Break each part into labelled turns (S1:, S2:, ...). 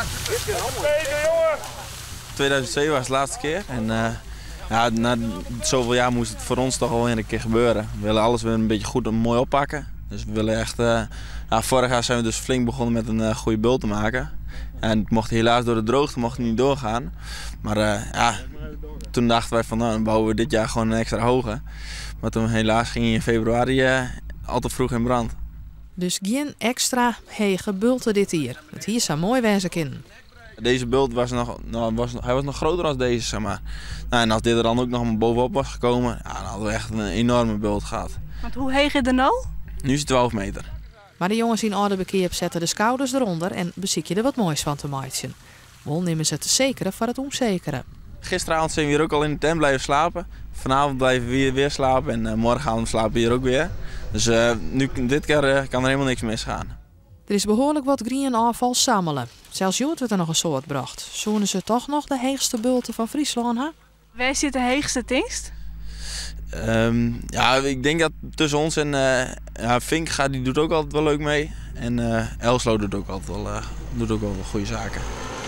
S1: 2007 was het de laatste keer. En ja, na zoveel jaar moest het voor ons toch al weer een keer gebeuren. We willen alles weer een beetje goed en mooi oppakken. Dus we willen echt... ja, vorig jaar zijn we dus flink begonnen met een goede bult te maken. En het mocht helaas door de droogte niet doorgaan. Maar ja, toen dachten wij van nou, dan bouwen we dit jaar gewoon een extra hoge. Maar toen helaas ging hij in februari al te vroeg in brand.
S2: Dus geen extra hege bulten dit hier. Het hier zou mooi wezen kunnen.
S1: Deze bult was nog groter dan deze, zeg maar. Nou, en als dit er dan ook nog bovenop was gekomen, ja, dan hadden we echt een enorme bult gehad.
S3: Want hoe heeg is het er nou?
S1: Nu is het 12 meter.
S2: Maar de jongens in Oudebekeer zetten de schouders eronder en beziek je er wat moois van te maken. Wel nemen ze het zekere voor het onzekere.
S1: Gisteravond zijn we hier ook al in de tent blijven slapen. Vanavond blijven we hier weer slapen en morgenavond slapen we hier ook weer. Dus dit keer kan er helemaal niks misgaan.
S2: Er is behoorlijk wat greenafval sammelen. Zelfs Joet werd er nog een soort bracht. Zoenen ze toch nog de heegste bulten van Friesland, hè?
S3: Waar zit de heegste dingst?
S1: Ja, ik denk dat tussen ons en ja, Vink die doet ook altijd wel leuk mee. En Elslo doet ook altijd wel goede zaken.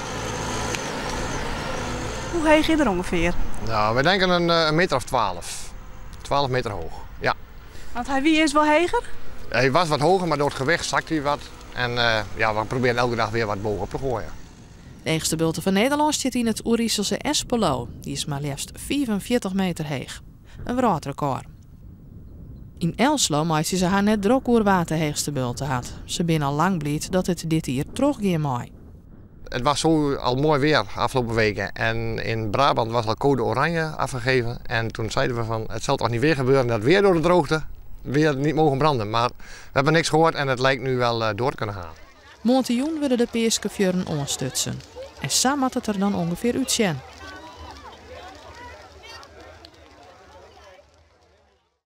S3: Hoe heeg is er ongeveer?
S4: Nou, wij denken een meter of 12. 12 meter hoog, ja.
S3: Want hij wie is wel heger?
S4: Hij was wat hoger, maar door het gewicht zakt hij wat. En ja, we proberen elke dag weer wat bovenop te gooien.
S2: De heegste bulten van Nederland zit in het Oeriselse Espelo. Die is maar liefst 44 meter heeg. Een wereldrecord. In Elslo maakten ze haar net drok oer wat de heegste bulten had. Ze zijn al lang blij dat het dit hier teruggeeft mooi.
S4: Het was zo al mooi weer afgelopen weken. En in Brabant was al code oranje afgegeven. En toen zeiden we van, het zal toch niet weer gebeuren dat weer door de droogte weer niet mogen branden. Maar we hebben niks gehoord en het lijkt nu wel door te kunnen gaan.
S2: Montejoen willen de peerske fjorden ondersteunen. En samen had het er dan ongeveer uitzien.